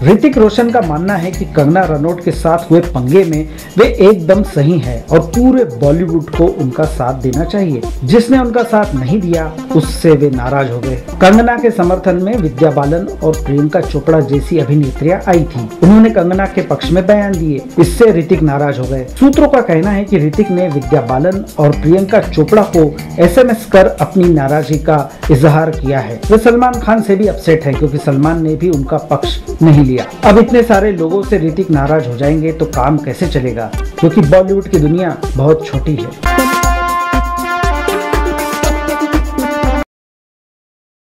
ऋतिक रोशन का मानना है कि कंगना रनौत के साथ हुए पंगे में वे एकदम सही हैं और पूरे बॉलीवुड को उनका साथ देना चाहिए। जिसने उनका साथ नहीं दिया उससे वे नाराज हो गए। कंगना के समर्थन में विद्या बालन और प्रियंका चोपड़ा जैसी अभिनेत्रियां आई थी। उन्होंने कंगना के पक्ष में बयान दिए। इससे ऋतिक नाराज हो गए। सूत्रों का कहना है कि ऋतिक ने विद्या बालन और प्रियंका चोपड़ा को SMS कर अपनी नाराजगी का इजहार किया है। वे सलमान खान से भी अपसेट है क्योंकि सलमान ने भी उनका पक्ष नहीं लिया। अब इतने सारे लोगों से ऋतिक नाराज हो जाएंगे तो काम कैसे चलेगा, क्योंकि बॉलीवुड की दुनिया बहुत छोटी है।